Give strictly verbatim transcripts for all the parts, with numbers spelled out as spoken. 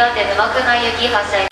岩手沼久内行き発車。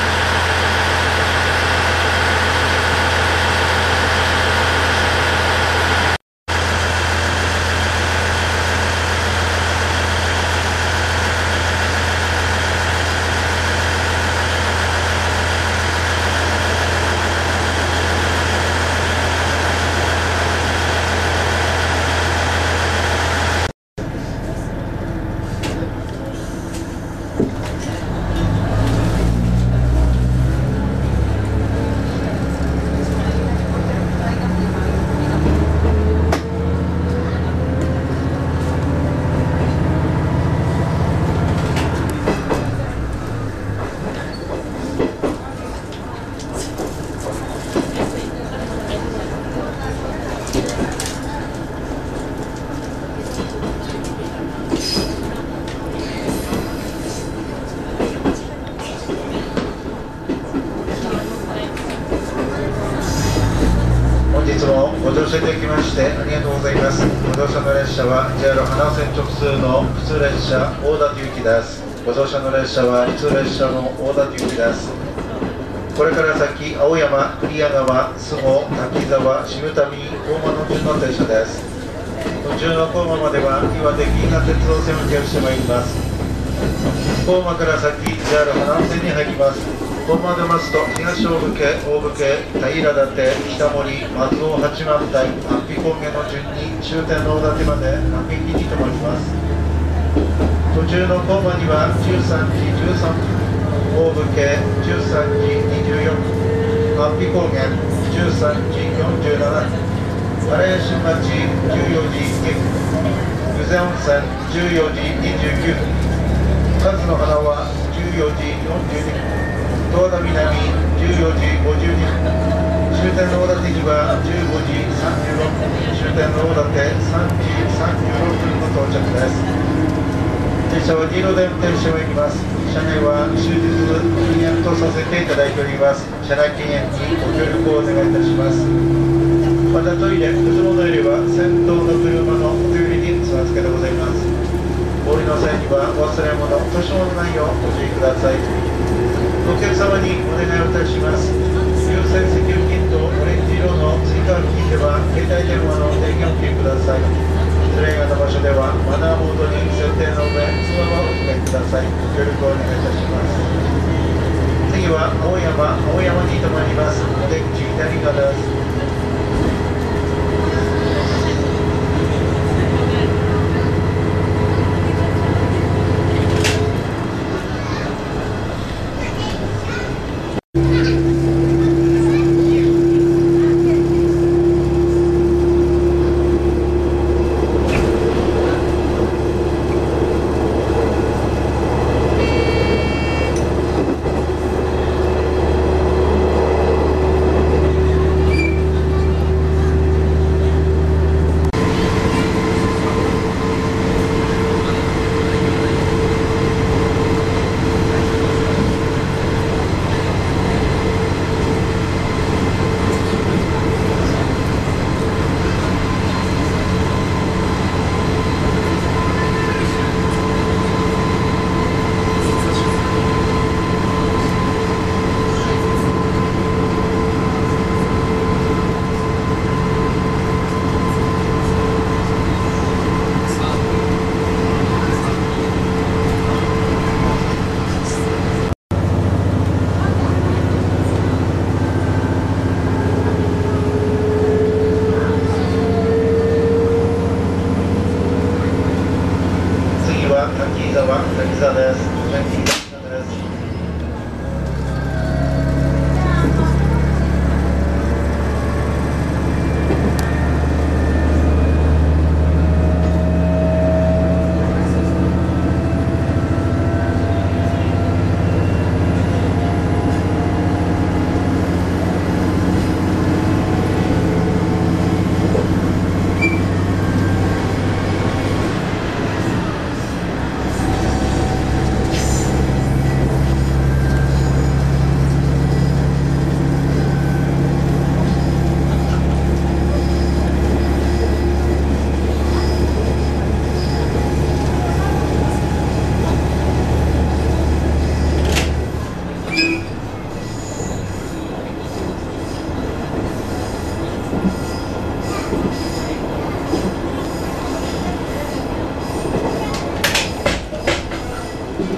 ご乗車いただきましてありがとうございます。ご乗車の列車は ジェイアール 花線直通の普通列車大館行きです。ご乗車の列車は普通列車の大館行きです。これから先、青山、栗屋川、菅生、滝沢、渋民、大間の順の停車です。途中の高間までは岩手銀河鉄道線を利用してまいります。高間から先、ジェイアール 花線に入ります。高間出ますと、東大府家、大府家、平舘、北森、松尾八幡平、安比高原の順に終点の大館まで各駅に停まります。途中の高間にはじゅうさんじじゅうさんふん、大府家じゅうさんじにじゅうよんふん、安比高原じゅうさんじよんじゅうななふん、荒谷新町じゅうよじにふん、湯瀬温泉じゅうよじにじゅうきゅうふん、勝の花はじゅうよじよんじゅうにふん、十和田南じゅうよじごじゅうにふん、終点の大館にはじゅうごじさんじゅうろっぷん、終点の大館さんじさんじゅうろっぷんの到着です。列車はに路で運転してまいります。車内は終日禁煙とさせていただいております。車内禁煙にご協力をお願いいたします。またトイレ、くず物入れは先頭の車のお手売りにつまつけでございます。お降りの際には忘れ物、落とし物ないようご注意ください。お客様にお願いをいたします。優先席付近とオレンジ色の追加付近では携帯電話の電源をお切りください。失礼がの場所ではマナーモードに設定の上、通話をお使いください。ご協力をお願いいたします。次は青山、青山に停まります。お出口左側です。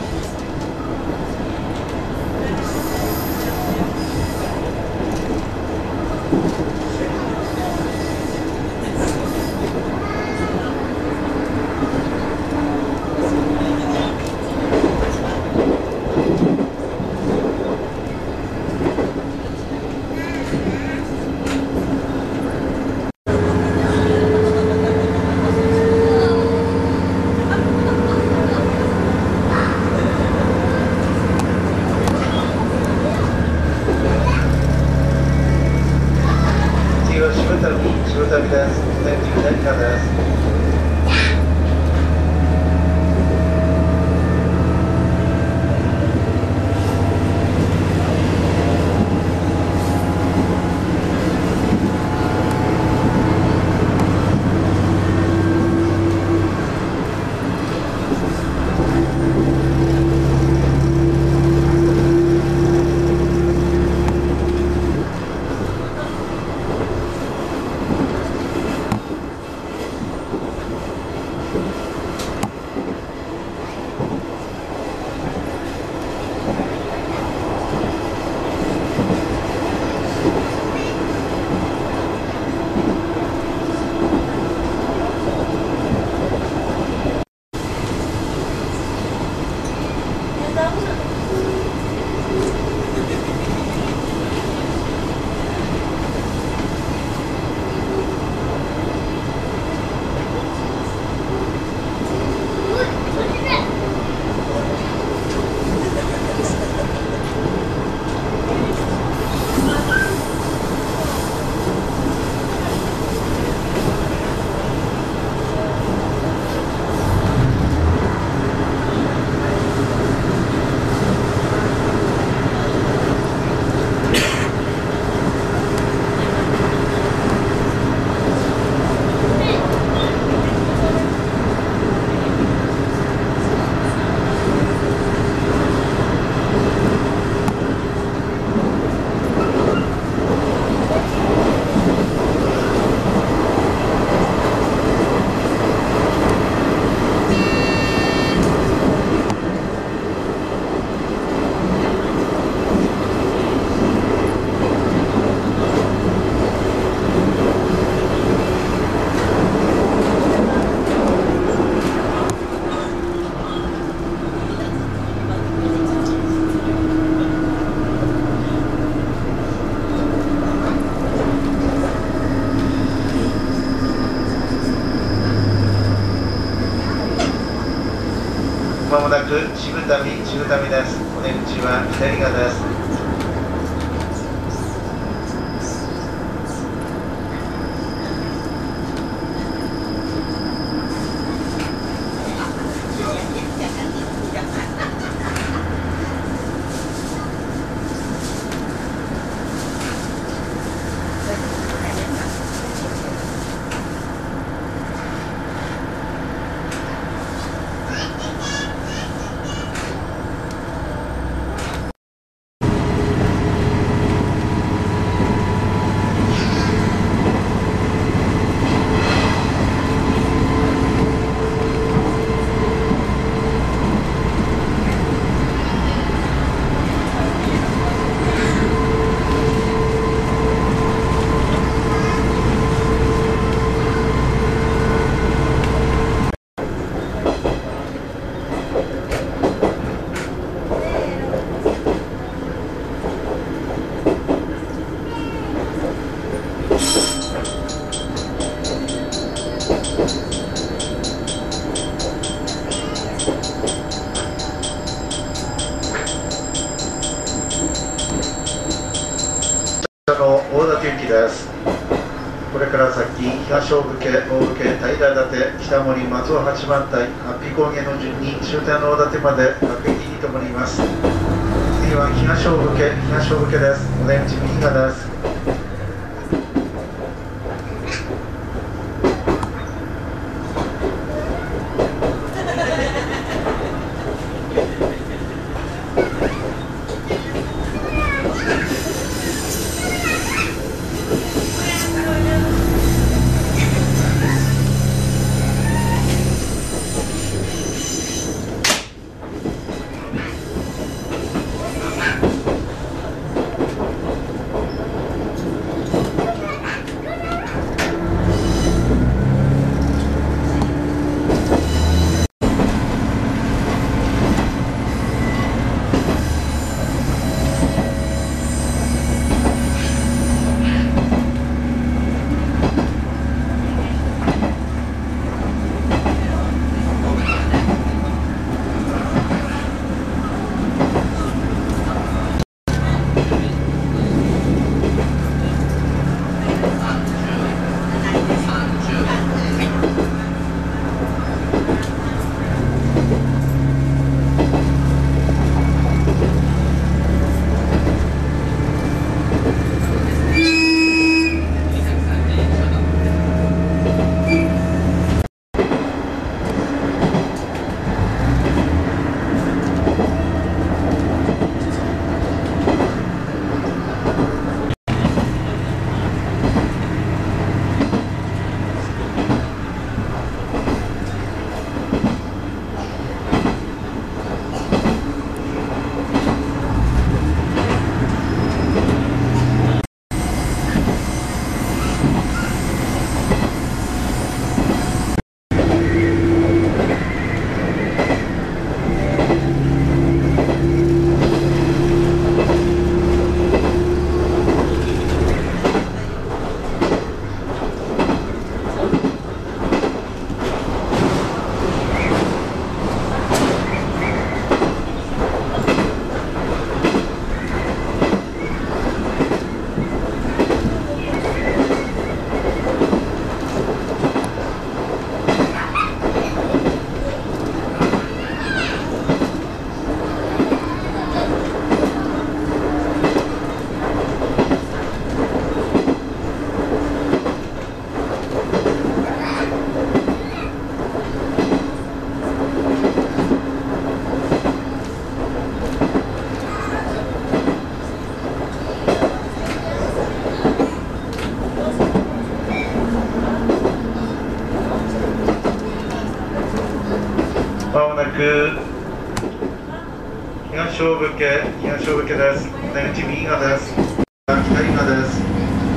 まもなく渋民、渋民です。お出口は左側です。の大館行きです。これから先、東大府家、大府家、平館、北森、松尾八幡平、安比高原の順に終点の大館まで各駅に停まります。次は東大府家、東大府家です。お出口右側です。 く東小武家、東小武家です。お出口右側です。左側です。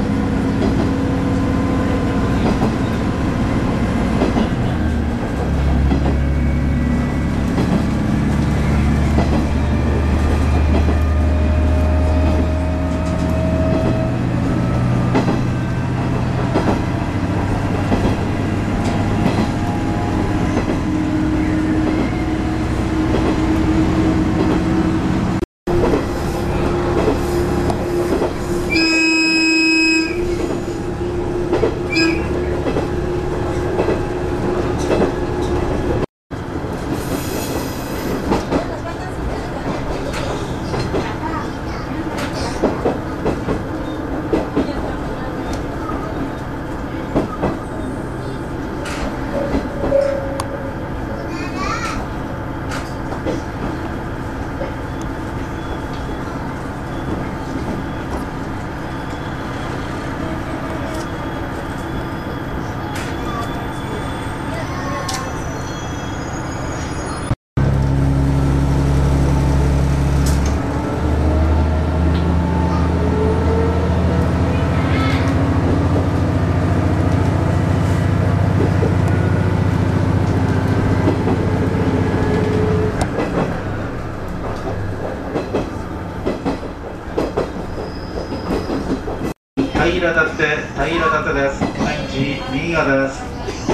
平立って平立てです。オレンジ右側です。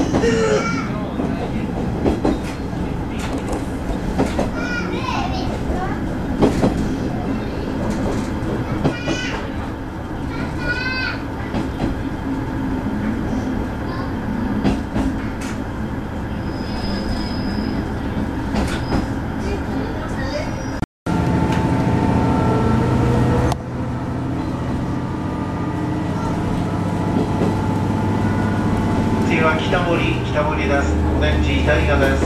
北森、北森です。オレンジ左側です。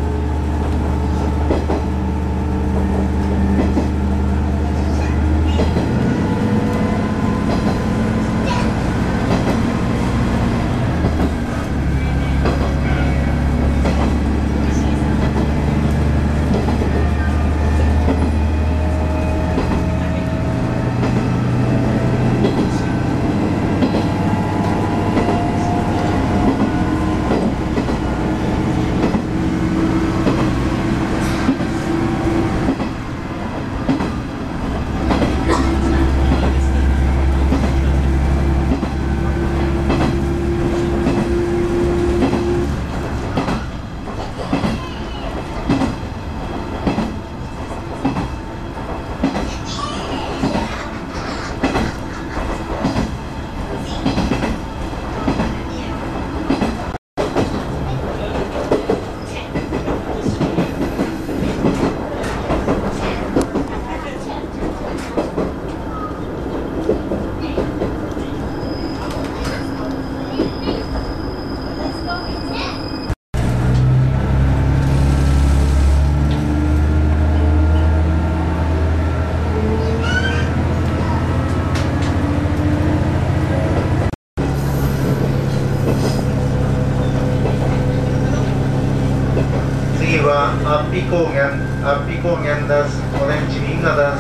アッピ高原、アッピ高原です。オレンジ右側です。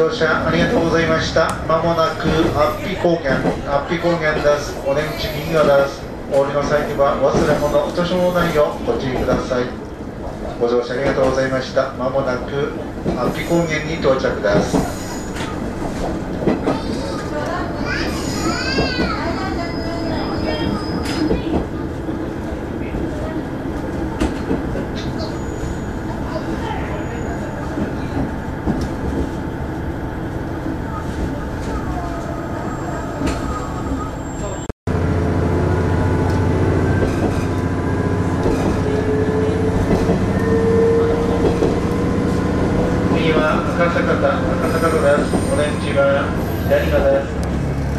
乗車ありがとうございました。まもなく安比高原、安比高原です。お出口右側です。お降りの際には忘れ物、落とし物ないようご注意ください。ご乗車ありがとうございました。まもなく安比高原に到着です。赤坂田、赤坂田です。お出口は左側です。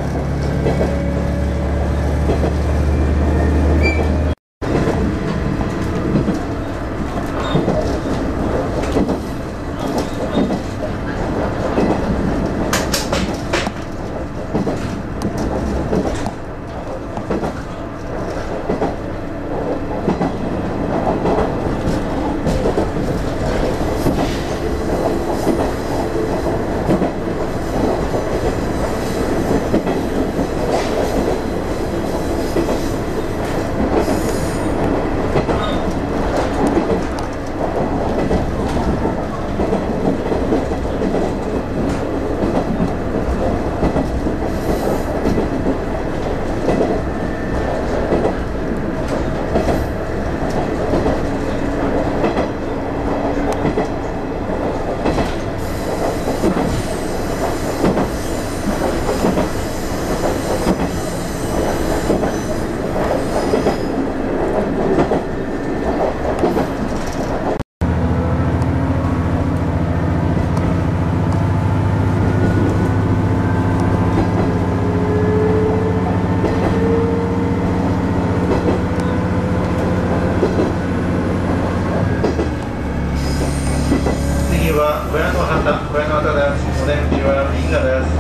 小屋の旗、小屋の旗です。お出口は右側です。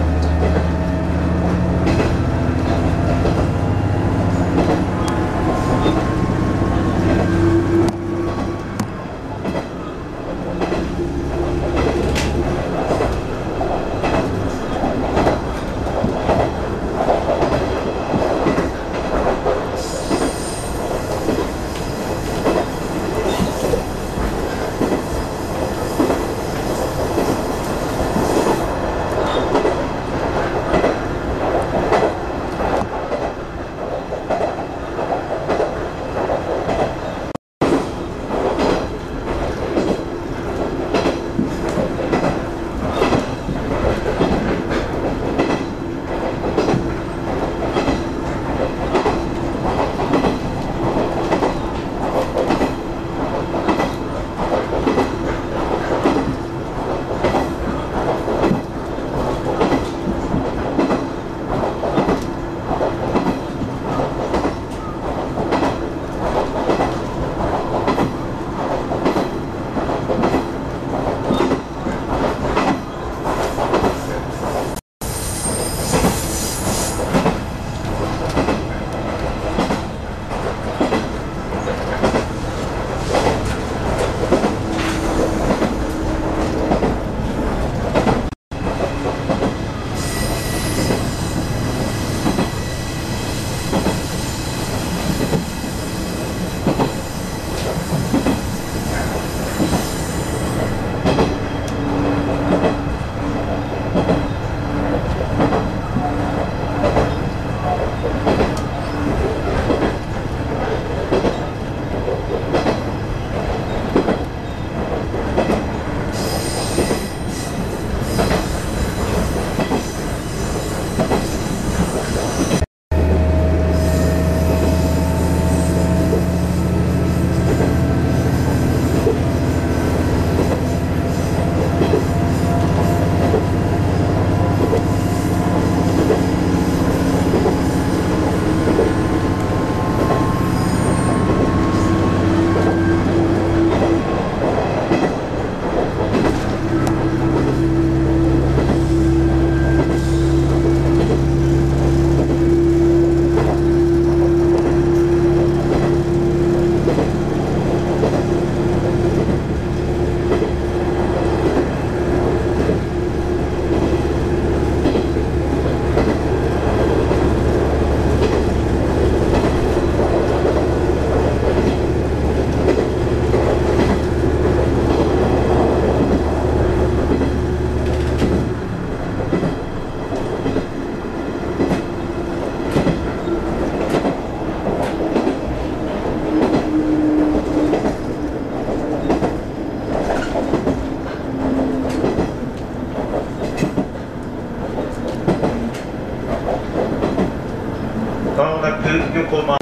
横回り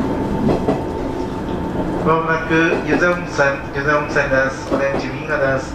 まもなく湯瀬温泉、湯瀬温泉です。オレンジ右側です。